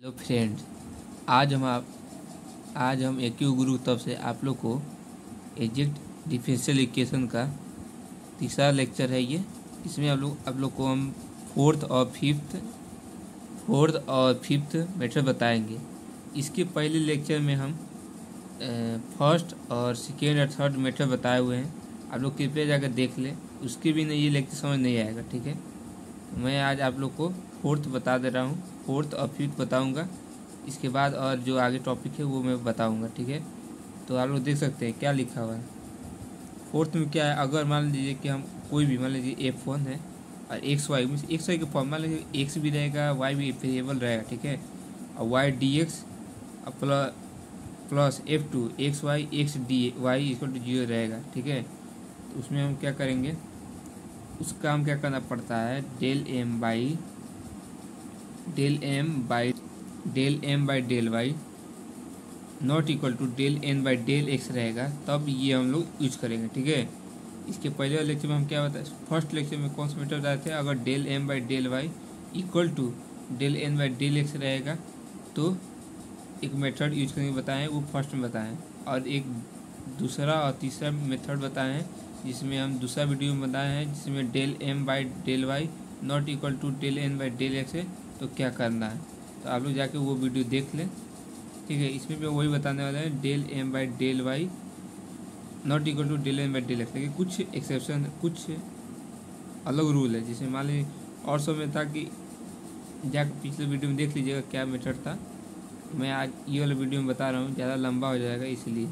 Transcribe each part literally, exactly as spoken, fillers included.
Hello friends, आज हम आप आज हम एक्यू गुरु तब से आप लोग को एग्जैक्ट डिफरेंशियल इक्वेशन का तीसरा लेक्चर है। ये इसमें आप लोग आप लोग को हम फोर्थ और फिफ्थ फोर्थ और फिफ्थ मेथड बताएंगे। इसके पहले लेक्चर में हम फर्स्ट और सेकेंड और थर्ड मेथड बताए हुए हैं। आप लोग कृपया जाकर देख लें, उसके भी नहीं ये लेक्चर समझ नहीं आएगा। ठीक है, मैं आज आप लोग को फोर्थ बता दे रहा हूँ, फोर्थ और फिफ्थ बताऊँगा। इसके बाद और जो आगे टॉपिक है वो मैं बताऊँगा। ठीक है, तो आप लोग देख सकते हैं क्या लिखा हुआ है फोर्थ में। क्या है, अगर मान लीजिए कि हम कोई भी मान लीजिए एफ वन है और एक्स वाई में एक्स वाई के फॉर्म मान लीजिए एक्स भी रहेगा, वाई भी वेरिएबल रहेगा। ठीक है, और Y D x plus plus F two X Y X D Y equal to zero रहेगा। ठीक है, तो उसमें हम क्या करेंगे, उसका हम क्या करना पड़ता है, del M by del M by del M by del Y not equal to del N by del X रहेगा, तब ये हम लोग यूज करेंगे। ठीक है, इसके पहले वाले लेक्चर में हम क्या बताए, फर्स्ट लेक्चर में कौन सा मेथड बताए थे, अगर del M by del Y equal to del N by del X रहेगा तो एक मेथड यूज करके बताएं, वो फर्स्ट में बताएं। और एक दूसरा और तीसरा मेथड बताए हैं जिसमें हम दूसरा वीडियो में बताए हैं, जिसमें del M by del Y not equal to del N by del X है तो क्या करना है। तो आप लोग जाके वो वीडियो देख लें। ठीक है, इसमें भी वही बताने वाले हैं, del M by del Y not equal to del N by del X. लेकिन कुछ एक्सेप्शन, कुछ अलग रूल है, जिसमें मान लीजिए और सब में था कि जाकर पिछले वीडियो में देख लीजिएगा क्या मेथड था। मैं आज ये वाला वीडियो में बता रहा हूँ, ज़्यादा लंबा हो जाएगा इसलिए।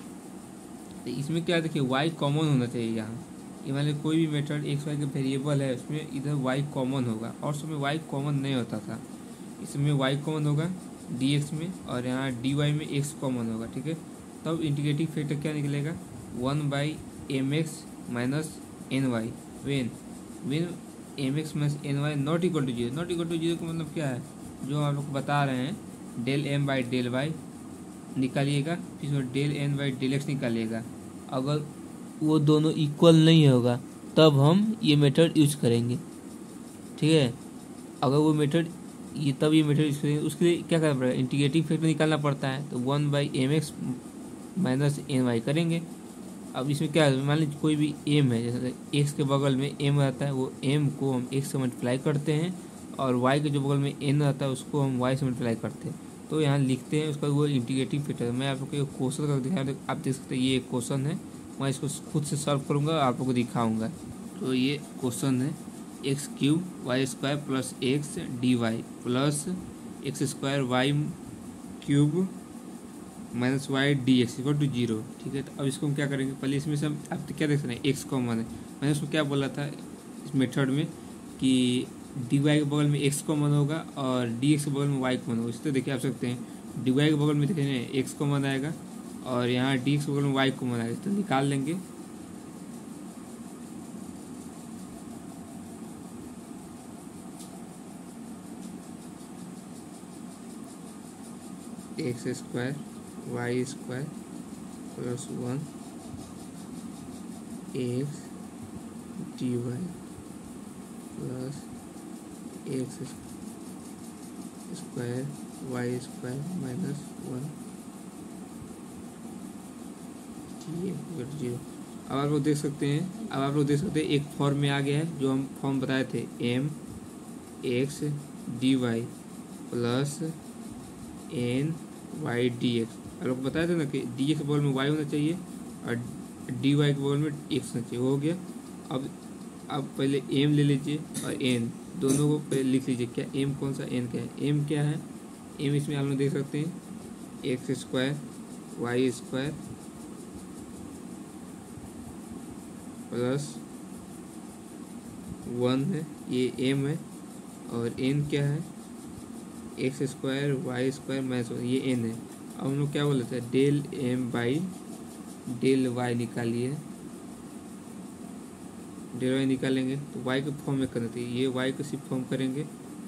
तो इसमें क्या देखिए, वाई कॉमन होना चाहिए यहाँ। ये मान लीजिए कोई भी मेथड एक्स वाई का वेरिएबल है, उसमें इधर वाई कॉमन होगा, और उसमें वाई कॉमन नहीं होता था। इसमें वाई कॉमन होगा डी एक्स में, और यहाँ डी वाई में एक्स कॉमन होगा। ठीक है, तब इंटीग्रेटिंग फैक्टर क्या निकलेगा, one by M X minus N Y when when M X minus N Y not equal to zero. Not equal to zero का मतलब क्या है, जो आप लोग बता रहे हैं, del M by del Y निकालिएगा, फिर उसमें del N by del X निकालिएगा। अगर वो दोनों इक्वल नहीं होगा तब हम ये मेथड यूज करेंगे। ठीक है, अगर वो मेथड ये तब ये मेथड यूज करेंगे, उसके लिए क्या करना पड़ेगा, इंटीग्रेटिंग फैक्टर निकालना पड़ता है। तो one by M X minus N Y करेंगे। अब इसमें क्या है, मान लीजिए कोई भी एम है, जैसे एक्स के बगल में एम रहता है, वो एम को हम एक्स से मल्टीप्लाई करते हैं, और वाई के जो बगल में एन रहता है उसको हम वाई से मल्टीप्लाई करते हैं। तो यहाँ लिखते हैं उसका वो इंटीग्रेटिंग फैक्टर। मैं आप लोग को क्वेश्चन का दिखा, आप देख सकते हैं ये एक क्वेश्चन है, मैं इसको खुद से सॉल्व करूँगा, आप लोग को दिखाऊँगा। तो ये क्वेश्चन है, X cube Y square plus X D Y plus X square Y cube minus Y D X equal to zero. ठीक है, तो अब इसको हम क्या करेंगे, पहले इसमें से हम आप क्या देख सकते हैं, एक्स कॉमन है। मैंने उसको क्या बोला था इस मेथड में कि डी वाई के बगल में एक्स कॉमन होगा और डी एक्स के बगल में वाई कॉमन होगा। इस तरह देखिए आप सकते हैं, डी वाई के बगल में देखिए एक्स कॉमन आएगा और यहाँ डी एक्स के बगल में वाई कॉमन आएगा, तो निकाल लेंगे। X square Y square plus one X D Y plus X square Y square minus one zero. अब आप लोग देख सकते हैं, अब आप लोग देख सकते हैं एक फॉर्म में आ गया है, जो हम फॉर्म बताए थे, M X D Y plus N Y D X. आप लोग बताए थे ना कि डी एक्स के बगल में वाई होना चाहिए और डी वाई के बगल में एक्स होना चाहिए, हो गया। अब अब पहले एम ले लीजिए और एन, दोनों को पहले लिख लीजिए, क्या एम कौन सा, एन क्या है। एम क्या है, एम इसमें आप लोग देख सकते हैं, X square Y square plus one है, ये एम है, और एन क्या है, X square Y square minus one, ये एन है। अब हम लोग क्या बोले थे, del M by del Y निकालिए, डेल वाई निकालेंगे तो वाई के फॉर्म में करना चाहिए, ये वाई को सिर्फ फॉर्म करेंगे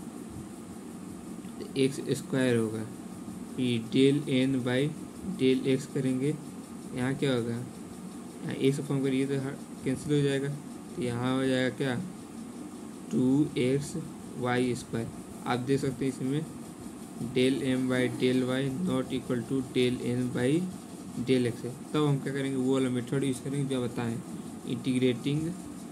तो एक्स स्क्वायर होगा, फिर del N by del X करेंगे, यहाँ क्या होगा, यहाँ एक्स फॉर्म करिए तो कैंसिल हो जाएगा, तो यहाँ हो जाएगा क्या, टू एक्स वाई स्क्वायर। आप देख सकते हैं इसमें del M by del Y not equal to del N by del X है, तब हम क्या करेंगे, वो वाला मेथड यूज करेंगे जो बताएं। इंटीग्रेटिंग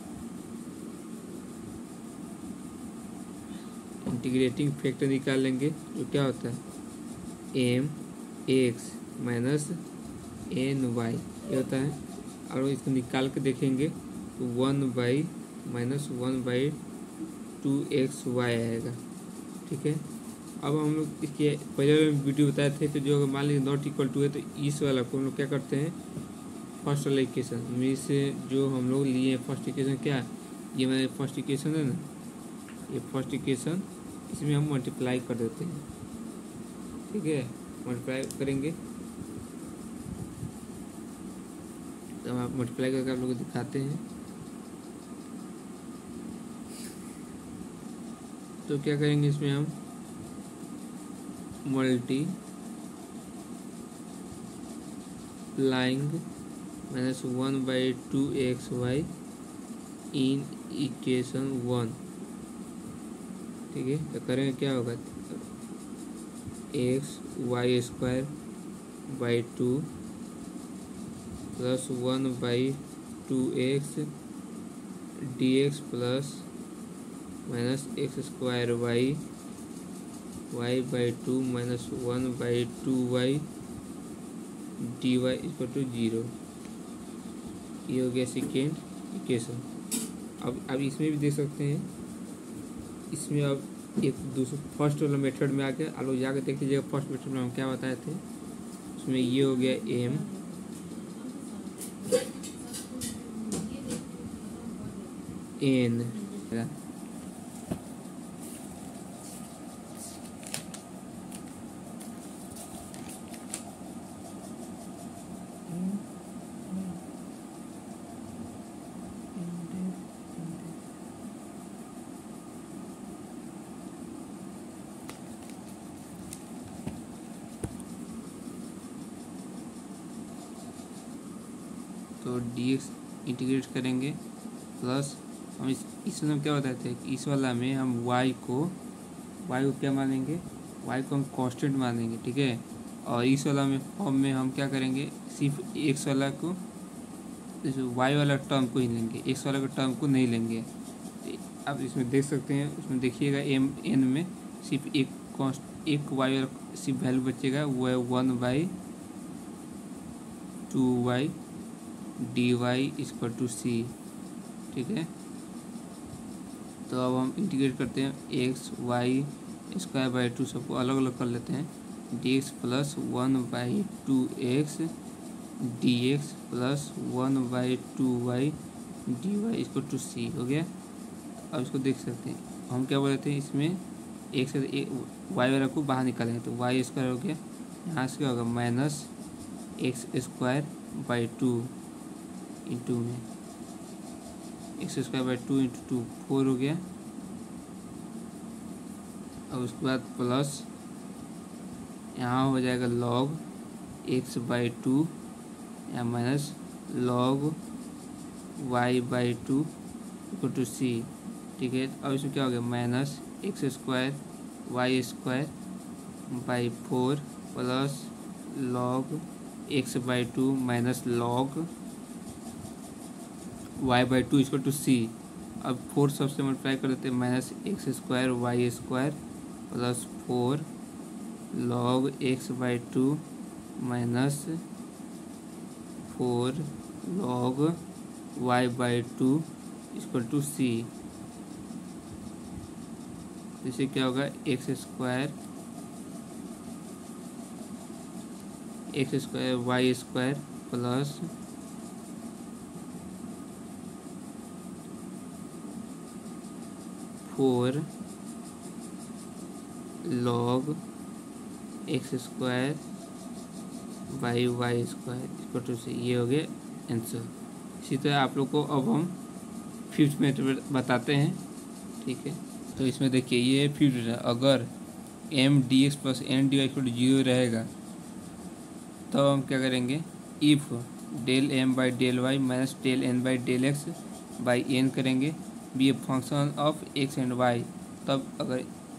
इंटीग्रेटिंग फैक्टर निकाल लेंगे, जो क्या होता है M X minus N Y ये होता है। और इसको निकाल के देखेंगे तो one by minus one by two X Y आएगा। ठीक है, अब हम लोग इसके पहले वीडियो बताए थे, तो जो अगर मान लीजिए नॉट इक्वल टू है तो इस वाला को हम लोग क्या करते हैं, फर्स्ट वाला इक्वेशन में से जो हम लोग लिए फर्स्ट इक्वेशन क्या, ये मेरे फर्स्ट इक्वेशन है ना, ये फर्स्ट इक्वेशन इसमें हम मल्टीप्लाई कर देते हैं। ठीक है, मल्टीप्लाई करेंगे तो हम आप मल्टीप्लाई करके आप लोग को दिखाते हैं। तो क्या करेंगे, इसमें हम multiplying minus one by two X Y in equation one. ठीक है, तो करेंगे क्या होगा, X Y square by two plus one by two X D x plus minus X square Y Y by two minus one by two Y D Y equal to zero. ये हो गया second equation. अब अब इसमें भी देख सकते हैं, इसमें अब एक दूसरा फर्स्ट वाला मेथड में आके आप लोग जाकर देख लीजिएगा, फर्स्ट मेथड में हम क्या बताए थे। उसमें ये हो गया एम एन तो डी एक्स इंटीग्रेट करेंगे प्लस हम इस इसमें हम क्या बताए थे कि इस वाला में हम y को y को क्या मानेंगे, y को हम कांस्टेंट मानेंगे। ठीक है, और इस वाला में फॉर्म में हम क्या करेंगे, सिर्फ x वाला को y वाला टर्म को ही लेंगे, x वाला के टर्म को नहीं लेंगे। आप इसमें देख सकते हैं, उसमें देखिएगा एम एन में सिर्फ एक कॉन्स्ट एक y वाला सिर्फ वैल्यू बचेगा, वो है one by two Y D Y equal to C. ठीक है, तो अब हम इंटीग्रेट करते हैं X Y square by two, सबको अलग अलग कर लेते हैं। D x plus one by two X D x plus one by two Y D Y equal to C हो गया। अब इसको देख सकते हैं, हम क्या बोल रहे थे, इसमें एक से एक वाई वाला को बाहर निकालेंगे तो वाई स्क्वायर हो गया, यहाँ से क्या होगा minus X square by two into में X square by two into two four हो गया। और उसके बाद प्लस यहाँ हो जाएगा लॉग एक्स बाई टू या minus log Y by two equal to C. ठीक है, अब इसमें क्या हो गया minus X square Y square by four plus log X by two minus log Y by two equal to C. अब four सबसे मल्टीप्लाई कर देते हैं, minus X square Y square plus four log X by two minus four log Y by two equal to C. इससे क्या होगा X square X square Y square plus four log X square by Y square equal to C. ये हो गया answer. इसी तरह आप लोग को अब हम फिफ्थ मेथड बताते हैं। ठीक है, तो इसमें देखिए ये फिफ्थ है, अगर M D x plus N D Y equal to zero रहेगा तो हम क्या करेंगे, if del M by del Y minus del N by del X by N करेंगे be a function of X and Y. तब अगर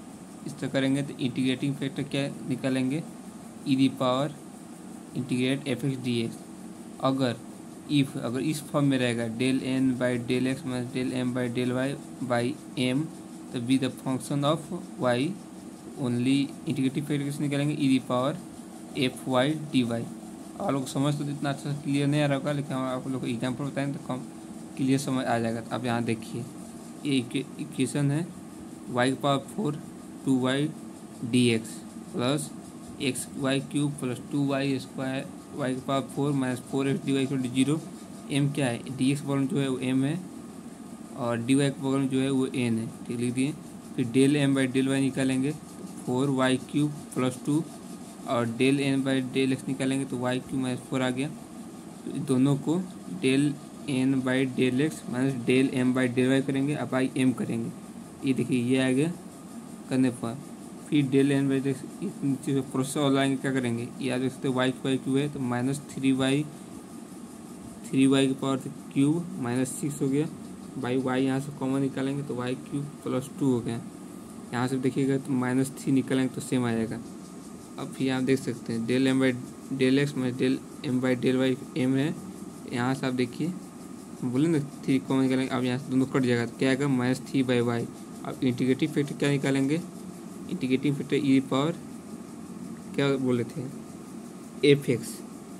इस तरह करेंगे तो इंटीग्रेटिंग फैक्टर क्या निकालेंगे, E the power integrate F X D X. अगर इफ अगर इस फॉर्म में रहेगा del N by del X minus del M by del Y by M, तो be the function of Y only integrative factor कैसे निकालेंगे, E the power F Y D Y. आप लोग समझ तो इतना अच्छा क्लियर नहीं आ रहा होगा, लेकिन हम आप लोग को एग्जाम्पल बताएंगे तो कम क्लियर समझ आ जाएगा। तो आप यहाँ देखिए ये इक्वेशन है वाई की power four two Y D x plus X Y cube plus two Y square Y की power four minus four X D Y equal to zero. M क्या है, डी एक्स बगल में जो है वो एम है और डी वाई के बगल में जो है वो एन है, ठीक लिख दिए। फिर del M by del Y निकालेंगे तो four Y cube plus two और del N by del X निकालेंगे तो वाई क्यूब माइनस फोर आ गया। तो दोनों को del N by del X minus del M by del Y करेंगे, अब बाई एम करेंगे। ये देखिए ये आ गया करने पर फिर डेल एन बाई डेल नीचे प्रोसेस और लाएंगे, क्या करेंगे, ये आप देख सकते वाई वाई क्यूब है तो minus three Y three Y की पावर क्यूब माइनस सिक्स हो गया। बाई वाई यहाँ से कॉमन निकालेंगे तो वाई क्यूब प्लस टू हो गया। यहाँ से देखिएगा तो माइनस थ्री निकालेंगे तो सेम आ जाएगा। अब फिर आप देख सकते हैं del M by del X minus del M by del Y M है। यहाँ से आप देखिए बोले ना थ्री कॉमन निकालेंगे, अब यहाँ से दोनों कट जाएगा तो क्या आएगा माइनस थ्री बाई वाई। अब इंटीग्रेटिव फैक्टर क्या निकालेंगे, इंटीग्रेटिव फैक्टर ई पावर क्या बोले थे F X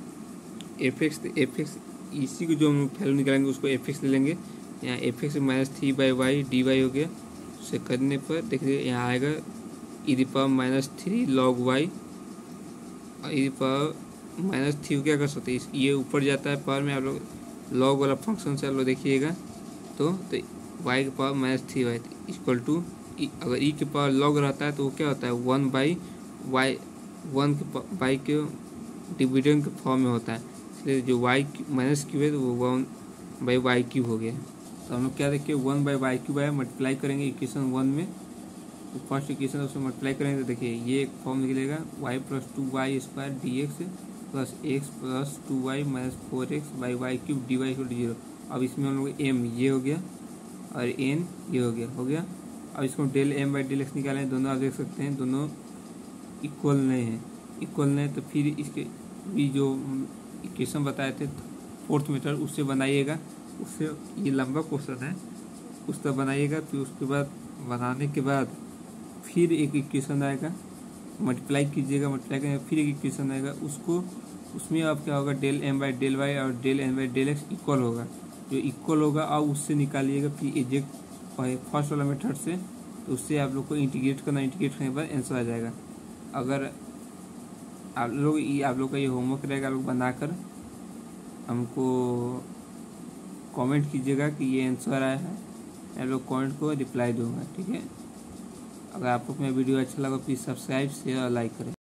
F X F X इसी को जो हम वैल्यू निकालेंगे उसको एफ एक्स ले लेंगे। यहाँ F X minus three by Y D Y हो गया। उसे करने पर देखिए यहाँ आएगा E the power minus three log Y और E the power minus three को क्या कर सकते हैं, ये ऊपर जाता है पावर में, आप लोग लॉग वाला फंक्शन से आप लोग देखिएगा तो तो वाई के power minus three y equal to, अगर ई के पावर लॉग रहता है तो वो क्या होता है वन बाई वाई वन के बाई के डिविडेंड के फॉर्म में होता है, इसलिए जो वाई माइनस क्यू है तो वो वन बाई वाई क्यू हो गया। तो हम लोग क्या देखिए one by y q by multiply करेंगे इक्वेशन वन में, तो फर्स्ट इक्वेशन उसमें मल्टीप्लाई करेंगे तो देखिए ये एक फॉर्म निकलेगा y plus two Y square d x plus x plus two y minus four x by y cube d Y equal to zero. अब इसमें हम लोग एम ये हो गया और एन ये हो गया हो गया अब इसको del M by del x निकालें, दोनों आप देख सकते हैं दोनों इक्वल नहीं है इक्वल नहीं तो फिर इसके भी जो इक्वेशन बताए थे फोर्थ मीटर उससे बनाइएगा, उससे ये लंबा क्वेश्चन है उस तरह बनाइएगा। फिर उसके बाद बनाने के बाद फिर एक इक्वेशन आएगा मल्टीप्लाई कीजिएगा, मल्टीप्लाई करेंगे फिर एक इक्वेशन आएगा, उसको उसमें अब क्या होगा del M by del y और del M by del x equal होगा, जो इक्वल होगा अब उससे निकालिएगा फिर एजेक्ट फर्स्ट वाला मेथड से, तो उससे आप लोग को इंटीग्रेट करना, इंटीग्रेट करने के बाद आंसर आ जाएगा। अगर आप लोग ये आप लोग का ये होमवर्क रहेगा, आप लोग बनाकर हमको कमेंट कीजिएगा कि ये आंसर आया है, मैं लोग कमेंट को रिप्लाई दूंगा, ठीक है। अगर आपको मेरा वीडियो अच्छा लगा प्लीज़ सब्सक्राइब शेयर और लाइक करें।